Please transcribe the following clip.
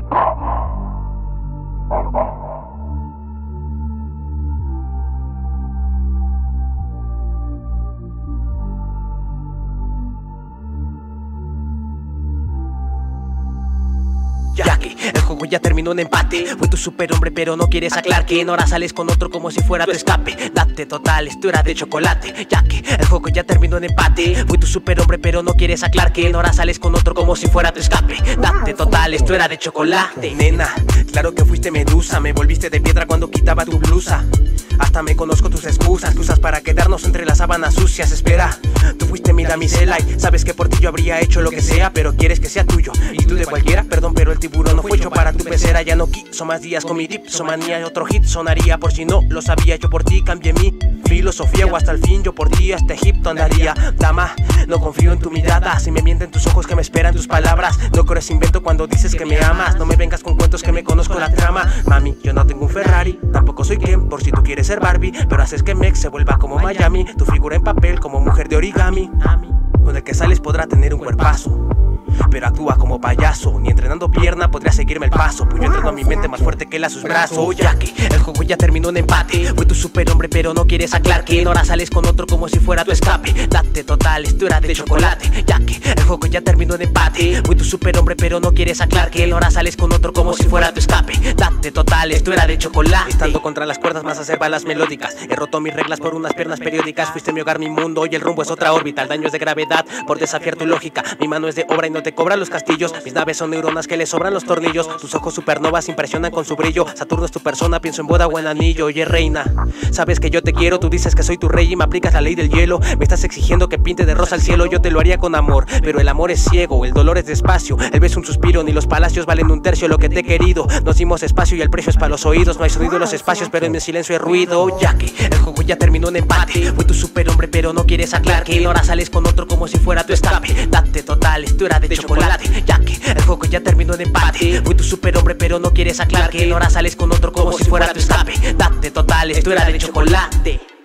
Jackie, el juego ya terminó en empate. Fui tu superhombre pero no quieres aclarar que ahora sales con otro como si fuera tu escape. Date total, esto era de chocolate. Jackie, el juego ya terminó en empate. Fui tu superhombre pero no quieres aclarar que ahora sales con otro como si fuera tu escape. Date total, esto era de chocolate. Nena, claro que fuiste medusa. Me volviste de piedra cuando quitaba tu blusa. Hasta me conozco tus excusas que usas para quedarnos entre las sábanas sucias. Espera, tú fuiste mi damisela y sabes que por ti yo habría hecho lo que sea, pero quieres que sea tuyo y tú de cualquiera. Perdón, pero el tiburón no fue hecho para tu pecera. Ya no quiso más días con mi dipsomanía. Y otro hit sonaría por si no lo sabía. Yo por ti cambié mi filosofía o hasta el fin yo por ti hasta Egipto andaría. Dama, no confío en tu mirada. Si me mienten tus ojos que me esperan tus palabras. No crees invento cuando dices que me amas. No me vengas con cuentos que me conozco la trama. Mami, yo no tengo un Ferrari, tampoco soy Ken por si tú quieres ser Barbie, pero haces que Mex se vuelva como Miami. Tu figura en papel como mujer de origami. Con el que sales podrá tener un cuerpazo, pero actúa como payaso. Ni entrenando pierna podría seguirme el paso, pues yo entreno a mi mente más fuerte que él a sus brazos. Oh, Jackie, el juego ya terminó en empate. Fui tu superhombre pero no quieres aclarar que ahora sales con otro como si fuera tu escape. Date total, esto era de chocolate. Jackie, el juego ya terminó en empate. Fui tu superhombre pero no quieres aclarar que ahora sales con otro como si fuera tu escape. Date total, esto era de chocolate. Estando contra las cuerdas más hacer balas melódicas. He roto mis reglas por unas piernas periódicas. Fuiste mi hogar, mi mundo y el rumbo es otra órbita. El daño es de gravedad por desafiar tu lógica. Mi mano es de obra y no te cobran los castillos. Mis naves son neuronas que le sobran los tornillos. Tus ojos supernovas impresionan con su brillo. Saturno es tu persona, pienso en boda o en anillo. Oye reina, sabes que yo te quiero. Tú dices que soy tu rey y me aplicas la ley del hielo. Me estás exigiendo que pinte de rosa el cielo. Yo te lo haría con amor, pero el amor es ciego. El dolor es despacio, el beso un suspiro. Ni los palacios valen un tercio lo que te he querido. Nos dimos espacio y el precio es para los oídos. No hay sonido en los espacios, pero en mi silencio hay ruido. Jackie, el juego ya terminó en empate. Fui tu superhombre pero no quieres aclarar que ahora sales con otro como si fuera tu escape. Date total, esto era de chocolate. Jackie, el juego ya terminó en empate. Fui tu superhombre pero no quieres aclarar que ahora sales con otro como si fuera tu escape. Date total, esto era de chocolate.